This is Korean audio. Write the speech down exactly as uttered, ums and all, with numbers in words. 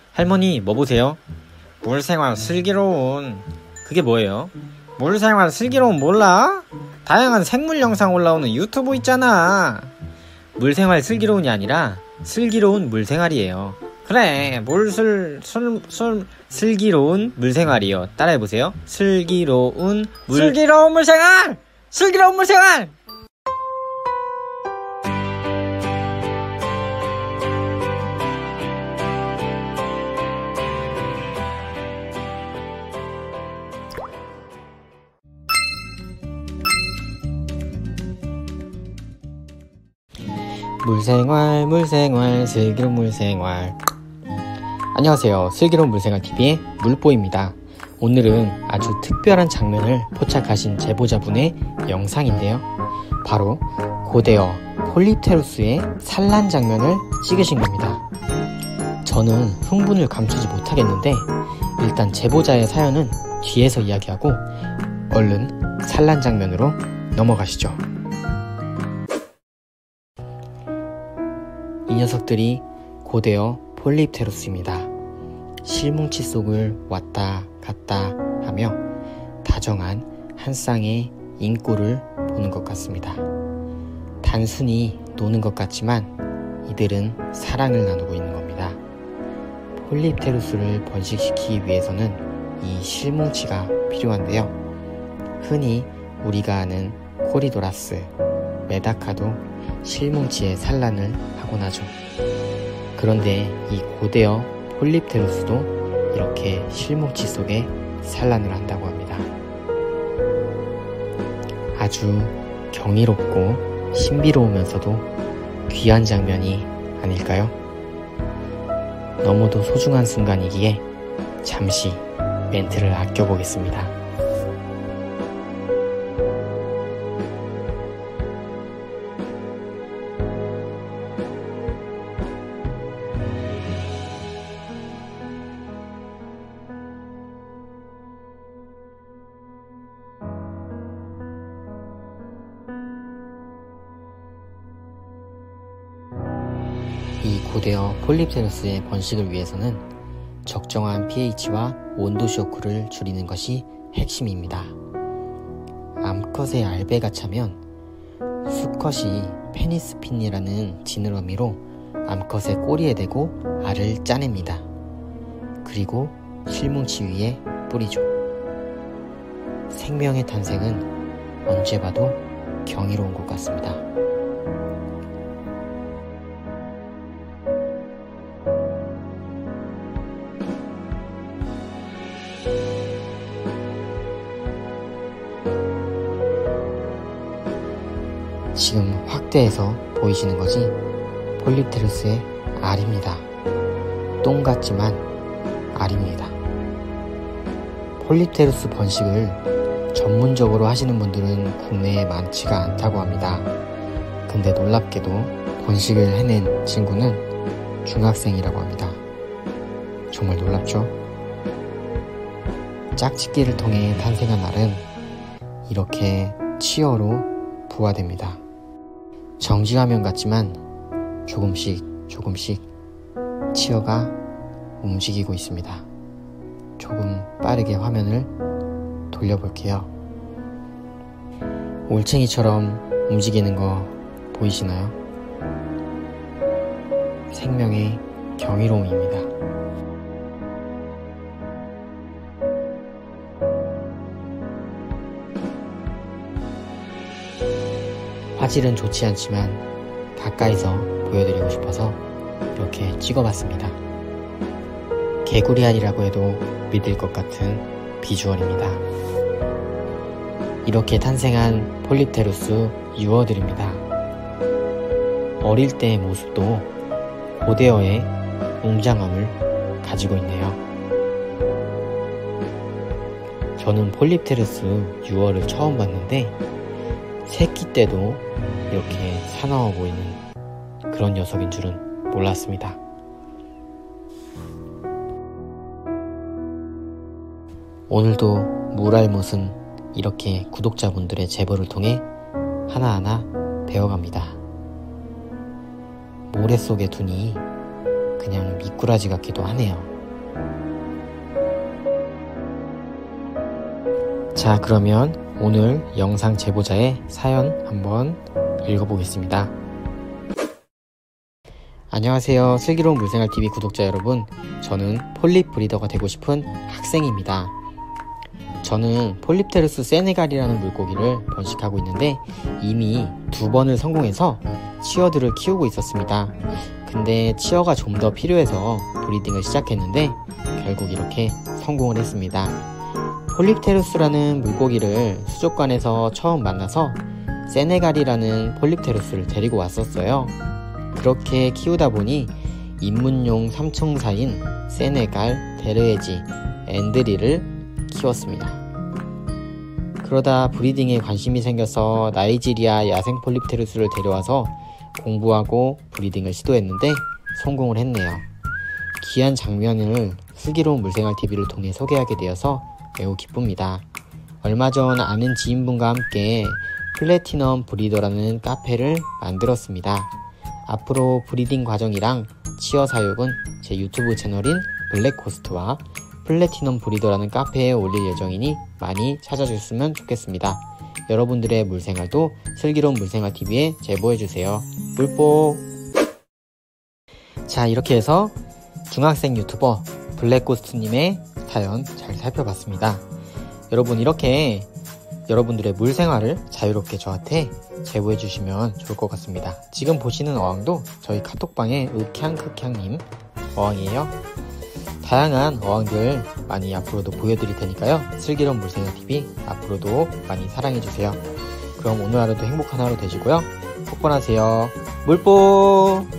할머니, 뭐 보세요? 물생활 슬기로운. 그게 뭐예요? 물생활 슬기로운 몰라? 다양한 생물 영상 올라오는 유튜브 있잖아. 물생활 슬기로운이 아니라 슬기로운 물생활이에요. 그래, 물슬 술, 술, 슬기로운 물생활이요. 따라해보세요. 슬기로운 물 슬기로운 물생활! 슬기로운 물생활! 물생활 물생활 슬기로운 물생활. 안녕하세요, 슬기로운 물생활티비의 물보입니다. 오늘은 아주 특별한 장면을 포착하신 제보자분의 영상인데요, 바로 고대어 폴립테루스의 산란 장면을 찍으신 겁니다. 저는 흥분을 감추지 못하겠는데 일단 제보자의 사연은 뒤에서 이야기하고 얼른 산란 장면으로 넘어가시죠. 이 녀석들이 고대어 폴립테루스입니다. 실뭉치 속을 왔다 갔다 하며 다정한 한 쌍의 인꼬를 보는 것 같습니다. 단순히 노는 것 같지만 이들은 사랑을 나누고 있는 겁니다. 폴립테루스를 번식시키기 위해서는 이 실뭉치가 필요한데요, 흔히 우리가 아는 코리도라스, 메다카도 실뭉치의 산란을 하곤 하죠. 그런데 이 고대어 폴립테루스도 이렇게 실뭉치 속에 산란을 한다고 합니다. 아주 경이롭고 신비로우면서도 귀한 장면이 아닐까요? 너무도 소중한 순간이기에 잠시 멘트를 아껴보겠습니다. 이 고대어 폴립테루스의 번식을 위해서는 적정한 피에이치와 온도 쇼크를 줄이는 것이 핵심입니다. 암컷의 알배가 차면 수컷이 페니스핀이라는 지느러미로 암컷의 꼬리에 대고 알을 짜냅니다. 그리고 실뭉치 위에 뿌리죠. 생명의 탄생은 언제 봐도 경이로운 것 같습니다. 지금 확대해서 보이시는 것이 폴립테루스의 알입니다. 똥 같지만 알입니다. 폴립테루스 번식을 전문적으로 하시는 분들은 국내에 많지가 않다고 합니다. 근데 놀랍게도 번식을 해낸 친구는 중학생이라고 합니다. 정말 놀랍죠? 짝짓기를 통해 탄생한 알은 이렇게 치어로 부화됩니다. 정지화면 같지만 조금씩 조금씩 치어가 움직이고 있습니다. 조금 빠르게 화면을 돌려볼게요. 올챙이처럼 움직이는 거 보이시나요? 생명의 경이로움입니다. 화질은 좋지 않지만 가까이서 보여드리고 싶어서 이렇게 찍어봤습니다. 개구리알이라고 해도 믿을 것 같은 비주얼입니다. 이렇게 탄생한 폴립테루스 유어들입니다. 어릴 때의 모습도 고대어의 웅장함을 가지고 있네요. 저는 폴립테루스 유어를 처음 봤는데 새끼 때도 이렇게 사나워 보이는 그런 녀석인 줄은 몰랐습니다. 오늘도 물알못은 이렇게 구독자분들의 제보를 통해 하나하나 배워갑니다. 모래 속에 두니 그냥 미꾸라지 같기도 하네요. 자, 그러면 오늘 영상 제보자의 사연 한번 읽어보겠습니다. 안녕하세요. 슬기로운 물생활티비 구독자 여러분, 저는 폴립 브리더가 되고 싶은 학생입니다. 저는 폴립테루스 세네갈이라는 물고기를 번식하고 있는데 이미 두 번을 성공해서 치어들을 키우고 있었습니다. 근데 치어가 좀 더 필요해서 브리딩을 시작했는데 결국 이렇게 성공을 했습니다. 폴립테루스라는 물고기를 수족관에서 처음 만나서 세네갈이라는 폴립테루스를 데리고 왔었어요. 그렇게 키우다 보니 입문용 삼총사인 세네갈, 데르에지, 앤드리를 키웠습니다. 그러다 브리딩에 관심이 생겨서 나이지리아 야생 폴립테루스를 데려와서 공부하고 브리딩을 시도했는데 성공을 했네요. 귀한 장면을 슬기로운 물생활티비를 통해 소개하게 되어서 매우 기쁩니다. 얼마 전 아는 지인분과 함께 플래티넘 브리더라는 카페를 만들었습니다. 앞으로 브리딩 과정이랑 치어 사육은 제 유튜브 채널인 블랙코스트와 플래티넘 브리더라는 카페에 올릴 예정이니 많이 찾아주셨으면 좋겠습니다. 여러분들의 물생활도 슬기로운 물생활티비에 제보해주세요. 물뽀! 자, 이렇게 해서 중학생 유튜버 블랙코스트님의 사연 잘 살펴봤습니다. 여러분, 이렇게 여러분들의 물생활을 자유롭게 저한테 제보해주시면 좋을 것 같습니다. 지금 보시는 어항도 저희 카톡방의 으캉크캉님 어항이에요. 다양한 어항들 많이 앞으로도 보여드릴 테니까요. 슬기로운 물생활티비 앞으로도 많이 사랑해주세요. 그럼 오늘 하루도 행복한 하루 되시고요. 뽀뽀하세요. 물뽀!